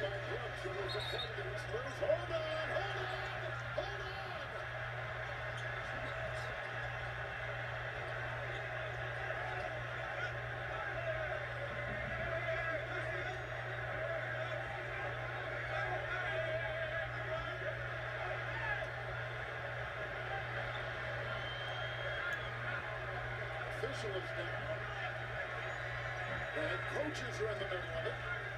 Official is down. And coaches are in the middle of it.